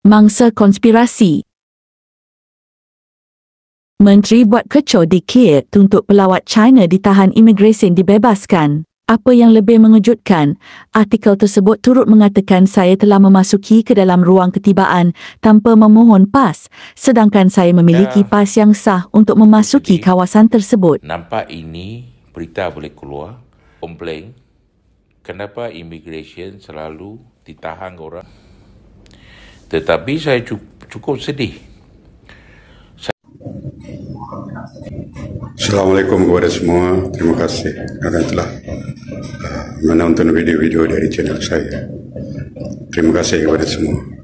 Mangsa konspirasi. Menteri buat kecoh di Kiev tuntut pelawat China ditahan imigresen dibebaskan. Apa yang lebih mengejutkan, artikel tersebut turut mengatakan saya telah memasuki ke dalam ruang ketibaan tanpa memohon pas, sedangkan saya memiliki pas yang sah untuk memasuki kawasan tersebut. Nampak ini berita boleh keluar, komplain, kenapa immigration selalu ditahan orang. Tetapi saya cukup sedih. Assalamualaikum kepada semua. Terima kasih kerana telah menonton video-video dari channel saya. Terima kasih kepada semua.